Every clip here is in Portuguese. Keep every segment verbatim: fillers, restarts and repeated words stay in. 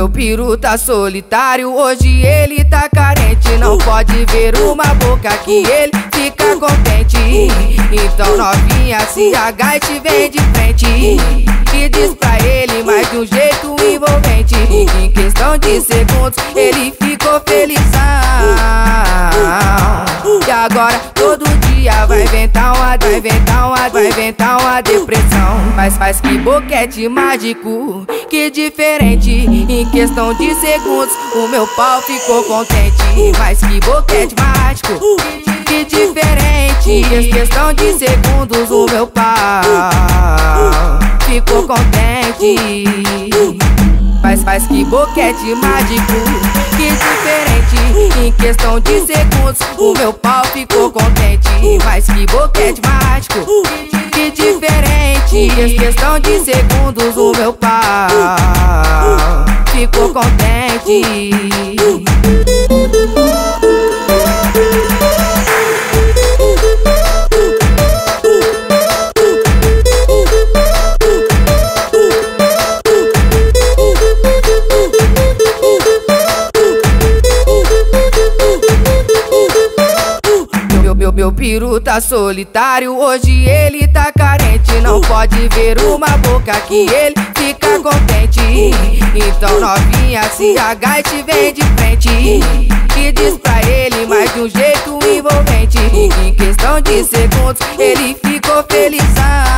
Meu piru tá solitário, hoje ele tá carente. Não pode ver uma boca que ele fica contente. Então novinha, se agache, vem de frente e diz pra ele mais de um jeito envolvente. Em questão de segundos ele ficou felizão. E agora todo dia vai inventar uma, vai inventar uma, vai inventar uma depressão. Mas faz que boquete mágico, que diferente. Em questão de segundos o meu pau ficou contente. Mas que boquete mágico, que diferente. Em questão de segundos o meu pau ficou contente. Mas faz que boquete mágico, que diferente. Em questão de segundos o meu pau ficou contente. Mas que boquete mágico, que diferente. Em questão de segundos o meu pau ficou contente. Meu piru tá solitário, hoje ele tá carente. Não pode ver uma boca que ele fica contente. Então novinha, se agache, vem de frente e diz pra ele mais de um jeito envolvente. Em questão de segundos ele ficou felizão.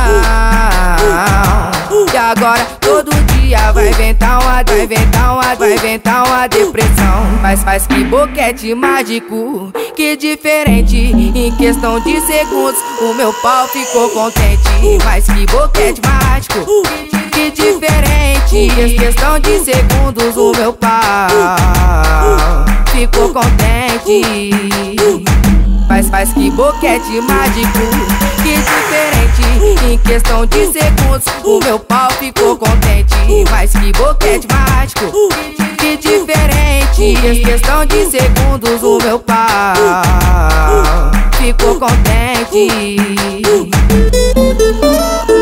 E agora todo dia vai inventar uma, vai inventar uma, vai inventar uma depressão. Mas faz que boquete mágico, que diferente. Em questão de segundos o meu pau ficou contente. Mas que boquete mágico, que diferente. Em questão de segundos o meu pau ficou contente. Mas faz que boquete mágico, que diferente. Em questão de segundos o meu pau ficou contente. Mas que boquete mágico, que diferente. Em questão de segundos o meu pau ficou contente.